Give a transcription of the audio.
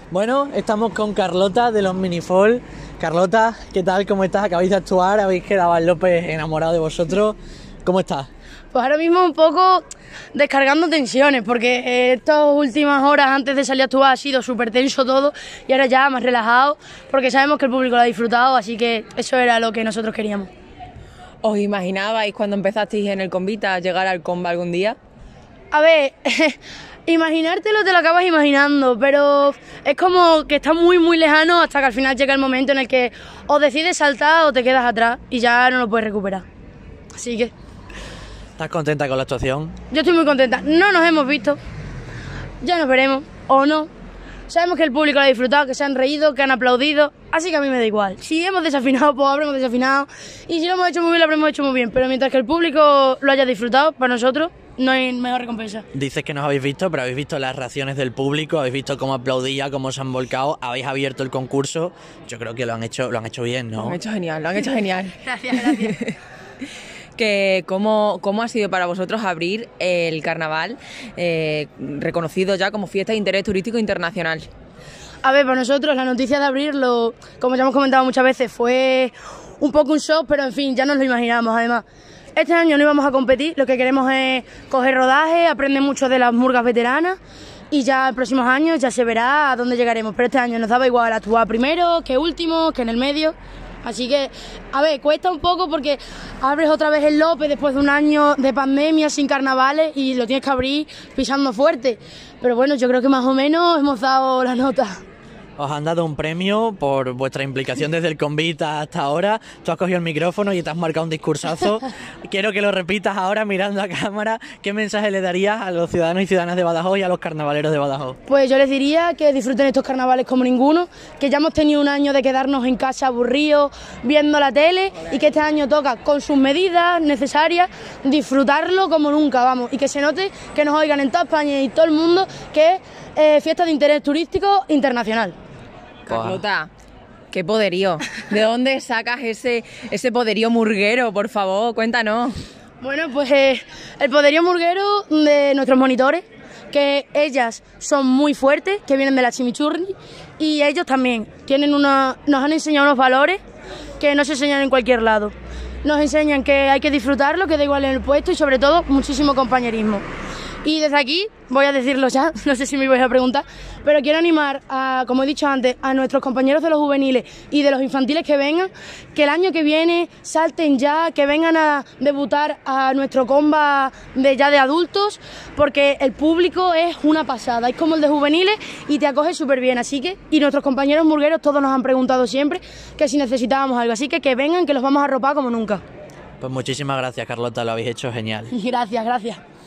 Bueno, estamos con Carlota de los Minifall. Carlota, ¿qué tal? ¿Cómo estás? Acabáis de actuar, habéis quedado al López enamorado de vosotros. ¿Cómo estás? Pues ahora mismo un poco descargando tensiones, porque estas últimas horas antes de salir a actuar ha sido súper tenso todo y ahora ya más relajado, porque sabemos que el público lo ha disfrutado, así que eso era lo que nosotros queríamos. ¿Os imaginabais cuando empezasteis en el Convita llegar al Comba algún día? A ver, imaginártelo te lo acabas imaginando, pero es como que está muy muy lejano hasta que al final llega el momento en el que o decides saltar o te quedas atrás y ya no lo puedes recuperar. Así que... ¿Estás contenta con la actuación? Yo estoy muy contenta. No nos hemos visto, ya nos veremos, o no. Sabemos que el público lo ha disfrutado, que se han reído, que han aplaudido, así que a mí me da igual. Si hemos desafinado, pues habremos desafinado, y si lo hemos hecho muy bien, lo habremos hecho muy bien. Pero mientras que el público lo haya disfrutado, para nosotros no hay mejor recompensa. Dices que no os habéis visto, pero habéis visto las reacciones del público, habéis visto cómo aplaudía, cómo se han volcado, habéis abierto el concurso. Yo creo que lo han hecho bien, ¿no? Lo han hecho genial, lo han hecho genial. Gracias, gracias. ¿Cómo ha sido para vosotros abrir el carnaval reconocido ya como fiesta de interés turístico internacional? A ver, para nosotros la noticia de abrirlo, como ya hemos comentado muchas veces, fue un poco un shock, pero en fin, ya nos lo imaginábamos. Además, este año no íbamos a competir, lo que queremos es coger rodaje, aprender mucho de las murgas veteranas y ya en próximos años ya se verá a dónde llegaremos. Pero este año nos daba igual actuar primero, que último, que en el medio. Así que, a ver, cuesta un poco porque abres otra vez el López después de un año de pandemia sin carnavales y lo tienes que abrir pisando fuerte. Pero bueno, yo creo que más o menos hemos dado la nota. Os han dado un premio por vuestra implicación desde el Convita hasta ahora. Tú has cogido el micrófono y te has marcado un discursazo. Quiero que lo repitas ahora mirando a cámara. ¿Qué mensaje le darías a los ciudadanos y ciudadanas de Badajoz y a los carnavaleros de Badajoz? Pues yo les diría que disfruten estos carnavales como ninguno, que ya hemos tenido un año de quedarnos en casa aburridos viendo la tele y que este año toca con sus medidas necesarias disfrutarlo como nunca, vamos, y que se note que nos oigan en toda España y todo el mundo que es fiesta de interés turístico internacional. Carlota, qué poderío. ¿De dónde sacas ese poderío murguero? Por favor, cuéntanos. Bueno, pues el poderío murguero de nuestros monitores, que ellas son muy fuertes, que vienen de la chimichurri, y ellos también nos han enseñado unos valores que no se enseñan en cualquier lado. Nos enseñan que hay que disfrutarlo, que da igual en el puesto y sobre todo muchísimo compañerismo. Y desde aquí, voy a decirlo ya, no sé si me vais a preguntar, pero quiero animar, como he dicho antes, a nuestros compañeros de los juveniles y de los infantiles que vengan, que el año que viene salten ya, que vengan a debutar a nuestro comba de adultos, porque el público es una pasada, es como el de juveniles y te acoge súper bien, así que, y nuestros compañeros murgueros todos nos han preguntado siempre que si necesitábamos algo, así que vengan, que los vamos a arropar como nunca. Pues muchísimas gracias, Carlota, lo habéis hecho genial. Gracias, gracias.